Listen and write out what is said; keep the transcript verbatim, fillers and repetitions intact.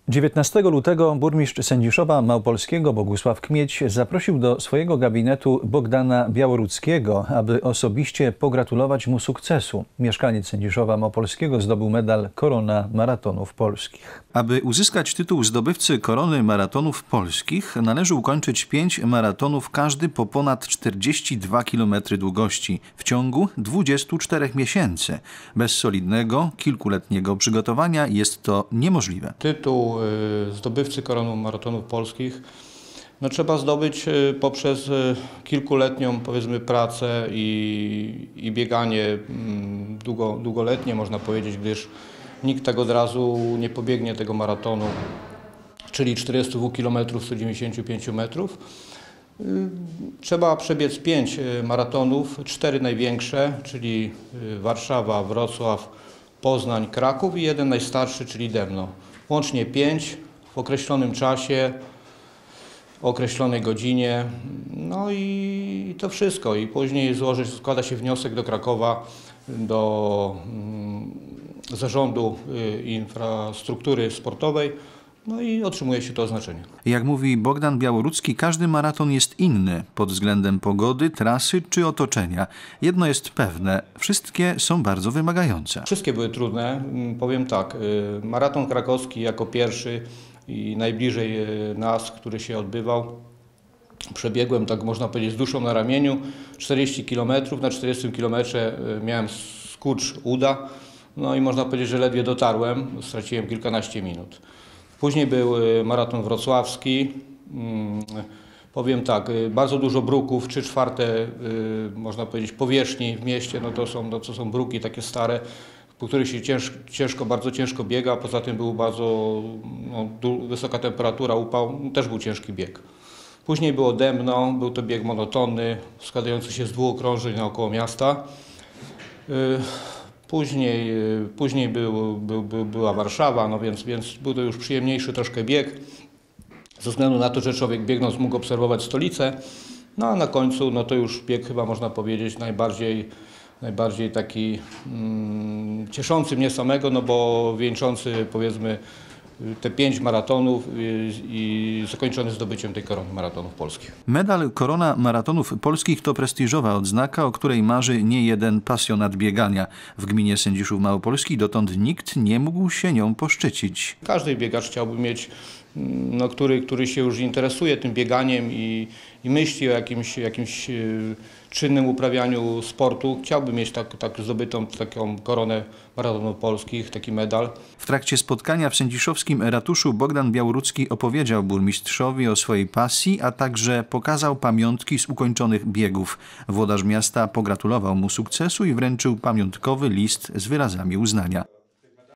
dziewiętnastego lutego burmistrz Sędziszowa Małopolskiego Bogusław Kmieć zaprosił do swojego gabinetu Bogdana Białoruckiego, aby osobiście pogratulować mu sukcesu. Mieszkaniec Sędziszowa Małopolskiego zdobył medal Korona Maratonów Polskich. Aby uzyskać tytuł zdobywcy Korony Maratonów Polskich, należy ukończyć pięć maratonów, każdy po ponad czterdzieści dwa kilometry długości w ciągu dwudziestu czterech miesięcy. Bez solidnego, kilkuletniego przygotowania jest to niemożliwe. Tytuł zdobywcy Korony Maratonów Polskich no, trzeba zdobyć poprzez kilkuletnią, powiedzmy, pracę i, i bieganie długo, długoletnie, można powiedzieć, gdyż nikt tak od razu nie pobiegnie tego maratonu, czyli czterdziestu dwóch kilometrów, stu dziewięćdziesięciu pięciu metrów. Trzeba przebiec pięć maratonów, cztery największe, czyli Warszawa, Wrocław, Poznań, Kraków i jeden najstarszy, czyli Dębno. Łącznie pięć w określonym czasie, o określonej godzinie, no i to wszystko. I później złożyć, składa się wniosek do Krakowa, do mm, Zarządu Infrastruktury Sportowej, no i otrzymuje się to oznaczenie. Jak mówi Bogdan Białorucki, każdy maraton jest inny pod względem pogody, trasy czy otoczenia. Jedno jest pewne, wszystkie są bardzo wymagające. Wszystkie były trudne. Powiem tak, maraton krakowski jako pierwszy i najbliżej nas, który się odbywał, przebiegłem, tak można powiedzieć, z duszą na ramieniu, czterdzieści kilometrów. Na czterdziestym kilometrze miałem skurcz uda, no i można powiedzieć, że ledwie dotarłem, straciłem kilkanaście minut. Później był maraton wrocławski. Powiem tak, bardzo dużo bruków, trzy czwarte, można powiedzieć, powierzchni w mieście, no to są, no to są bruki takie stare, po których się ciężko, ciężko, bardzo ciężko biega. Poza tym był bardzo no, wysoka temperatura, upał, też był ciężki bieg. Później było Dębno, był to bieg monotonny, składający się z dwóch okrążeń naokoło miasta. Później, później był, był, był, była Warszawa, no więc, więc był to już przyjemniejszy troszkę bieg, ze względu na to, że człowiek biegnąc mógł obserwować stolicę. No a na końcu no to już bieg, chyba można powiedzieć, najbardziej, najbardziej taki mm, cieszący mnie samego, no bo wieńczący, powiedzmy, te pięć maratonów i zakończony zdobyciem tej Korony Maratonów Polskich. Medal Korona Maratonów Polskich to prestiżowa odznaka, o której marzy niejeden pasjonat biegania. W gminie Sędziszów Małopolski dotąd nikt nie mógł się nią poszczycić. Każdy biegacz chciałby mieć, no, który, który się już interesuje tym bieganiem i, i myśli o jakimś, jakimś czynnym uprawianiu sportu, chciałby mieć tak, tak zdobytą taką Koronę Maratonów Polskich, taki medal. W trakcie spotkania w sędziszowskim ratuszu Bogdan Białorucki opowiedział burmistrzowi o swojej pasji, a także pokazał pamiątki z ukończonych biegów. Włodarz miasta pogratulował mu sukcesu i wręczył pamiątkowy list z wyrazami uznania.